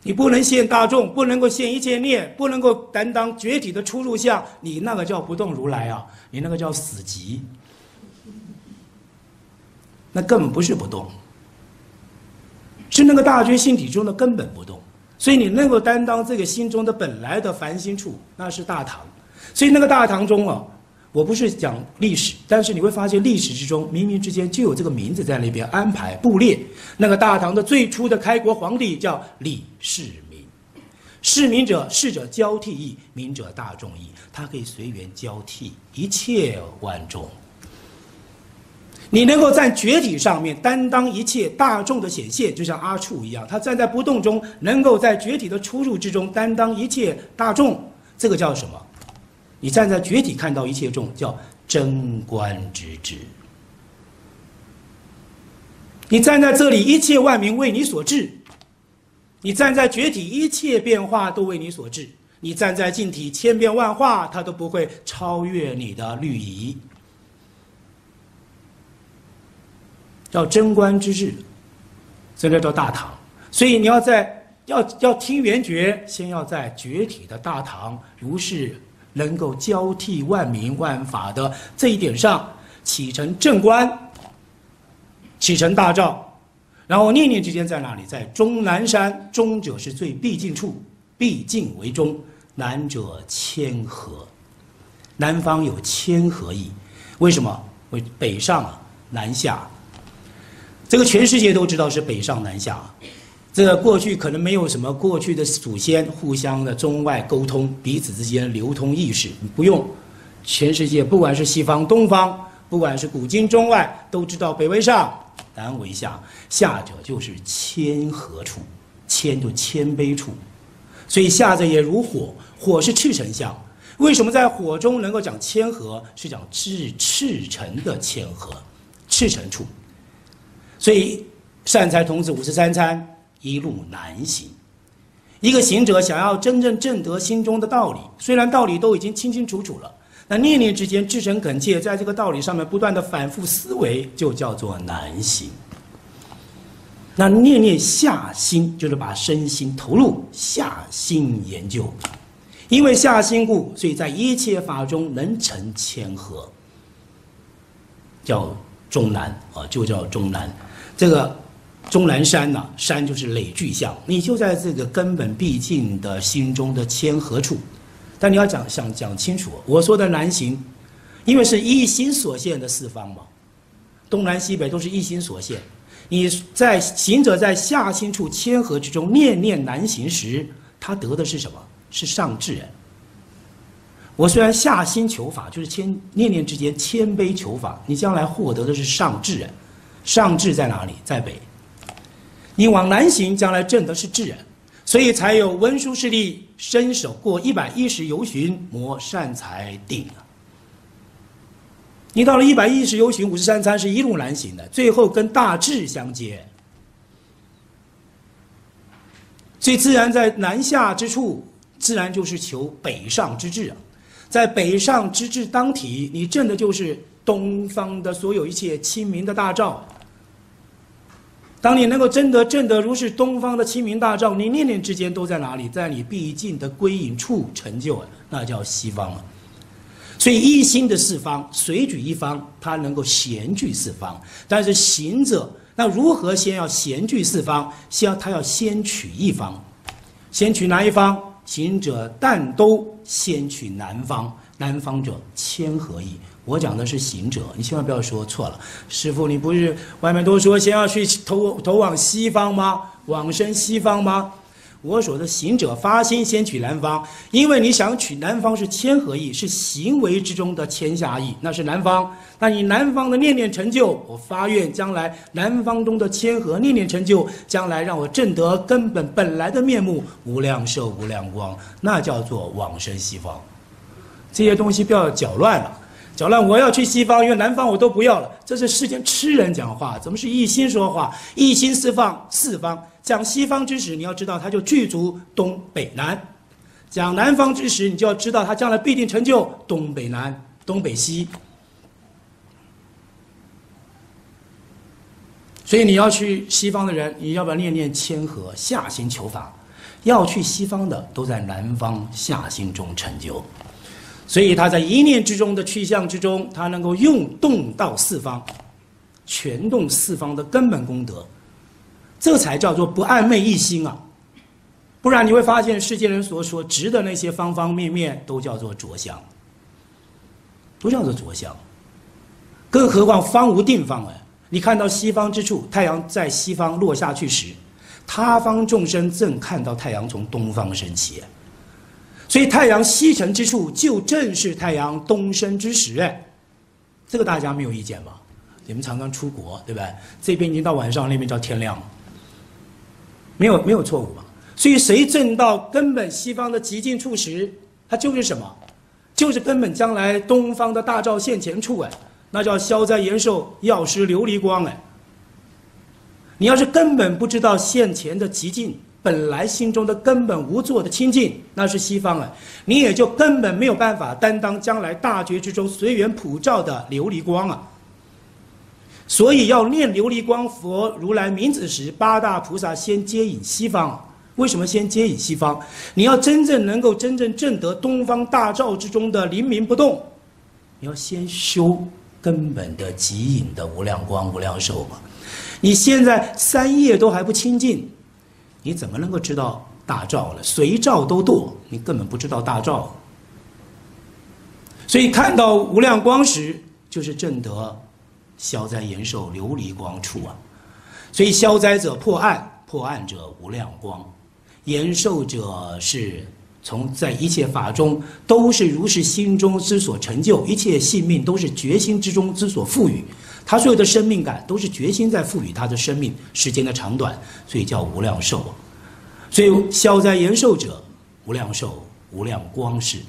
你不能现大众，不能够现一切念，不能够担当觉体的出入相，你那个叫不动如来啊，你那个叫死寂，那根本不是不动，是那个大觉性体中的根本不动。所以你能够担当这个心中的本来的凡心处，那是大唐。所以那个大唐中啊，我不是讲历史，但是你会发现历史之中冥冥之间就有这个名字在那边安排布列。那个大唐的最初的开国皇帝叫李世民，世民者，世者交替义，民者大众义，他可以随缘交替一切万众。你能够在觉体上面担当一切大众的显现，就像阿处一样，他站在不动中，能够在觉体的出入之中担当一切大众，这个叫什么？你站在觉体看到一切众，叫真观之智。你站在这里，一切万民为你所治；你站在觉体，一切变化都为你所治；你站在净体，千变万化，它都不会超越你的律仪。叫真观之智，这个叫大唐。所以你要要听圆觉，先要在觉体的大唐，如是能够交替万民万法的这一点上，启程正观，启程大照，然后念念之间在哪里？在终南山，终者是最必尽处，必尽为终；南者谦和，南方有谦和意。为什么？为北上啊，南下。这个全世界都知道是北上南下，这个过去可能没有什么过去的祖先互相的中外沟通，彼此之间流通意识，不用，全世界不管是西方东方，不管是古今中外，都知道北为上，南为下，下者就是谦和处，谦就谦卑处，所以下者也如火，火是赤诚相。为什么在火中能够讲谦和？是讲赤诚的谦和，赤诚处。所以善财童子53参一路难行。一个行者想要真正证得心中的道理，虽然道理都已经清清楚楚了，那念念之间至诚恳切，在这个道理上面不断的反复思维，就叫做难行。那念念下心，就是把身心投入下心研究，因为下心故，所以在一切法中能成谦和，叫终南啊，就叫终南。这个终南山呐，山就是累具相，你就在这个根本毕竟的心中的谦和处。但你要想讲清楚，我说的南行，因为是一心所现的四方嘛，东南西北都是一心所现。你在行者在下心处谦和之中念念难行时，他得的是什么？是上智人。我虽然下心求法，就是念念之间谦卑求法，你将来获得的是上智人。上智在哪里？在北。你往南行，将来证的是智人，所以才有文殊师利伸手过110由旬，磨善财定啊。你到了110由旬53参是一路南行的，最后跟大智相接，所以自然在南下之处，自然就是求北上之智啊。在北上之智当体，你证的就是东方的所有一切清明的大照。当你能够证得如是东方的清明大照，你念念之间都在哪里？在你毕竟的归隐处成就啊，那叫西方了。所以一心的四方，随举一方，它能够闲聚四方。但是行者，那如何先要闲聚四方？他要先取一方，先取哪一方？行者但都先取南方，南方者谦和意。我讲的是行者，你千万不要说错了。师父，你不是外面都说先要去投往西方吗？往生西方吗？我说的行者发心先取南方，因为你想取南方是谦和意，是行为之中的谦下意，那是南方。那你南方的念念成就，我发愿将来南方中的谦和念念成就，将来让我证得根本来的面目，无量寿无量光，那叫做往生西方。这些东西不要搅乱了。搅乱我要去西方，因为南方我都不要了。这是世间痴人讲话，怎么是一心说话？一心四方，讲西方之时，你要知道它就具足东北南；讲南方之时，你就要知道它将来必定成就东北南、东北西。所以你要去西方的人，你要不要念念谦和，下心求法？ 要去西方的都在南方下心中成就。所以他在一念之中的去向之中，他能够用动到四方，全动四方的根本功德，这才叫做不暧昧一心啊！不然你会发现世间人所说执的那些方方面面都叫做着相，都叫做着相。更何况方无定方哎！你看到西方之处，太阳在西方落下去时，他方众生正看到太阳从东方升起。所以太阳西沉之处，就正是太阳东升之时。哎，这个大家没有意见吧？你们常常出国，对不对？这边已经到晚上，那边叫天亮，没有错误吧？所以谁正到根本西方的极尽处时，它就是什么？就是根本将来东方的大照现前处。哎，那叫消灾延寿，药师琉璃光。哎，你要是根本不知道现前的极尽。本来心中的根本无作的清净，那是西方啊，你也就根本没有办法担当将来大觉之中随缘普照的琉璃光啊。所以要念琉璃光佛如来名字时，八大菩萨先接引西方。为什么先接引西方？你要真正能够真正证得东方大照之中的灵明不动，你要先修根本的极隐的无量光无量寿嘛。你现在三业都还不清净，你怎么能够知道大照了？随照都堕，你根本不知道大照。所以看到无量光时，就是证得消灾延寿琉璃光处啊。所以消灾者破暗，破暗者无量光，延寿者是从在一切法中都是如是心中之所成就，一切性命都是决心之中之所赋予。他所有的生命感都是决心在赋予他的生命时间的长短，所以叫无量寿。所以消灾延寿者，无量寿、无量光是。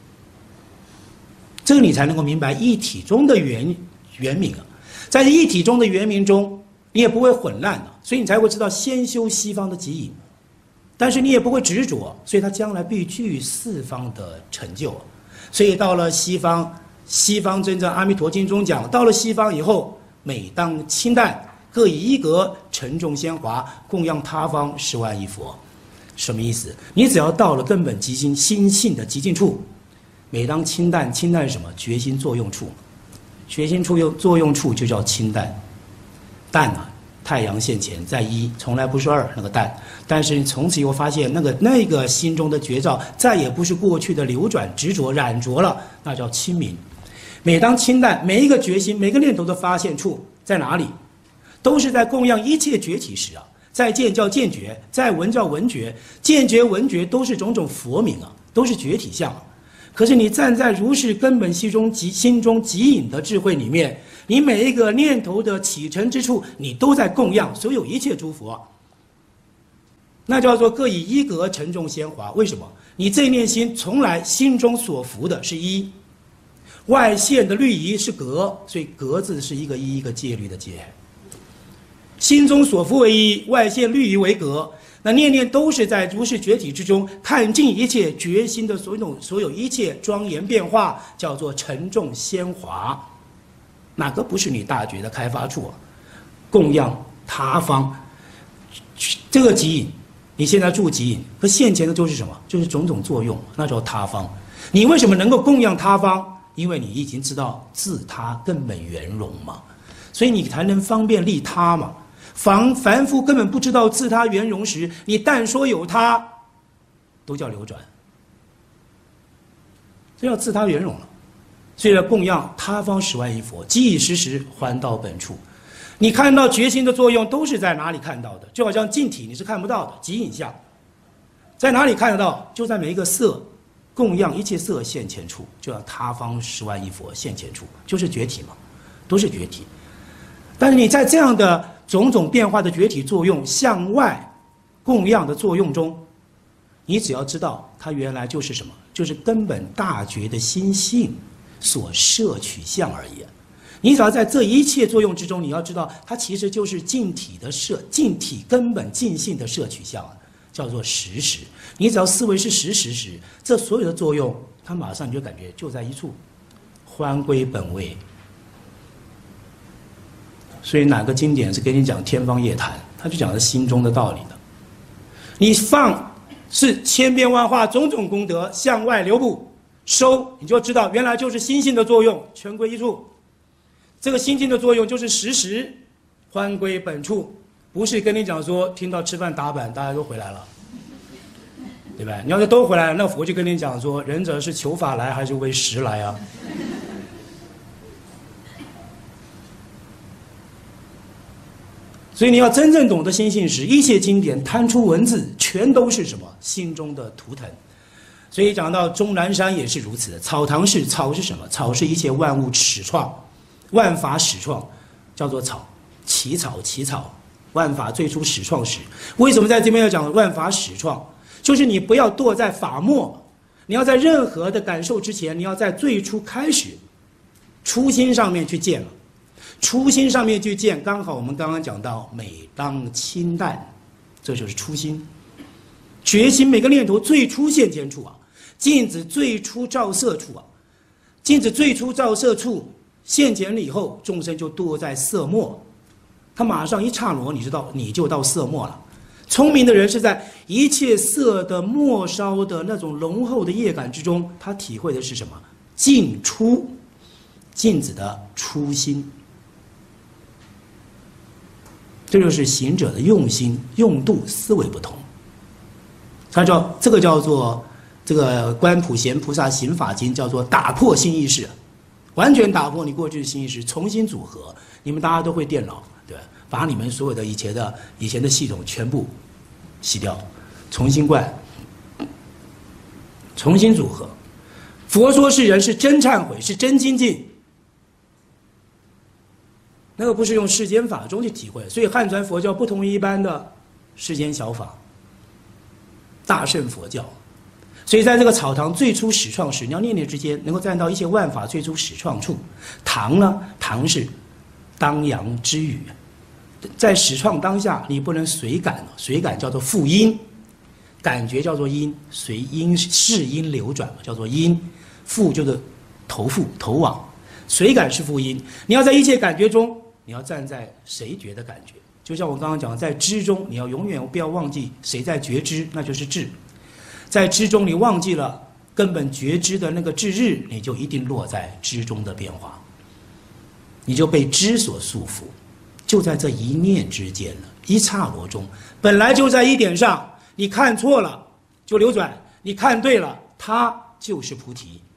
这个你才能够明白一体中的原名啊，在一体中的原名中，你也不会混乱的，所以你才会知道先修西方的极隐，但是你也不会执着，所以他将来必具四方的成就。所以到了西方。西方真正《阿弥陀经》中讲，到了西方以后，每当清淡，各以一格沉重鲜华，供养他方10万亿佛。什么意思？你只要到了根本极心心性的极尽处，每当清淡，清淡是什么？决心作用处，决心作用处就叫清淡。淡啊，太阳现前在一，从来不是二，那个淡。但是从此以后发现，那个心中的觉照，再也不是过去的流转执着染着了，那叫清明。每当清淡，每一个决心，每个念头的发现处在哪里？都是在供养一切觉体时啊。在见叫见觉，在闻叫闻觉，见觉闻觉都是种种佛名啊，都是觉体相。可是你站在如是根本心中极隐的智慧里面，你每一个念头的起承之处，你都在供养所有一切诸佛。那叫做各以一格沉重鲜华。为什么？你这念心从来心中所服的是一。外现的律仪是格，所以格字是一个一个戒律的戒。心中所服为一，外现律仪为格。那念念都是在如是觉体之中，看尽一切觉心的所有一切庄严变化，叫做沉重鲜华。哪个不是你大觉的开发处啊？供养他方，这个极隐，你现在住极隐，可现前的就是什么？就是种种作用，那叫他方。你为什么能够供养他方？因为你已经知道自他根本圆融嘛，所以你才能方便利他嘛。凡夫根本不知道自他圆融时，你但说有他，都叫流转，这叫自他圆融了。所以要供养他方10万亿佛，即以时时还到本处。你看到觉心的作用都是在哪里看到的？就好像净体你是看不到的，极隐相在哪里看得到？就在每一个色。供养一切色现前处，就像他方10万亿佛现前处，就是觉体嘛，都是觉体。但是你在这样的种种变化的觉体作用向外供养的作用中，你只要知道它原来就是什么，就是根本大觉的心性所摄取相而已。你只要在这一切作用之中，你要知道它其实就是净体根本净性的摄取相，叫做实时。你只要思维是实时时，这所有的作用，它马上你就感觉就在一处，还归本位。所以哪个经典是跟你讲天方夜谭？他就讲的心中的道理的。你放是千变万化，种种功德向外流布，收你就知道原来就是心性的作用，全归一处。这个心性的作用就是时时欢归本处，不是跟你讲说听到吃饭打板大家都回来了，对吧？你要是都回来了，那佛就跟你讲说，仁者是求法来还是为食来啊？所以你要真正懂得心性时，一切经典摊出文字，全都是什么？心中的图腾。所以讲到终南山也是如此的。草堂是草是什么？草是一切万物始创，万法始创，叫做草。起草起草，万法最初始创时。为什么在这边要讲万法始创？就是你不要堕在法末，你要在任何的感受之前，你要在最初开始，初心上面去见了。初心上面去见，刚好我们刚刚讲到，每当清淡，这就是初心。觉心每个念头最初现前处啊，镜子最初照射处啊，镜子最初照射处现前了以后，众生就堕在色末，他马上一刹那，你就到色末了。聪明的人是在一切色的末梢的那种浓厚的业感之中，他体会的是什么？镜初，镜子的初心。这就是行者的用心、用度、思维不同。这个叫做这个观普贤菩萨行法经，叫做打破新意识，完全打破你过去的新意识，重新组合。你们大家都会电脑，对吧？把你们所有的以前的系统全部洗掉，重新灌，重新组合。佛说是人是真忏悔，是真精进。那个不是用世间法中去体会，所以汉传佛教不同于一般的世间小法，大乘佛教。所以在这个草堂最初始创时，你要念念之间能够站到一切万法最初始创处。堂呢，堂是当阳之语，在始创当下，你不能随感，随感叫做复因，感觉叫做因，随因是因流转叫做因，复就是投复投往，随感是复因。你要在一切感觉中。你要站在谁觉的感觉，就像我刚刚讲的，在知中，你要永远不要忘记谁在觉知，那就是智。在知中，你忘记了根本觉知的那个智日，你就一定落在知中的变化，你就被知所束缚，就在这一念之间了，一刹那中，本来就在一点上，你看错了就流转，你看对了，它就是菩提。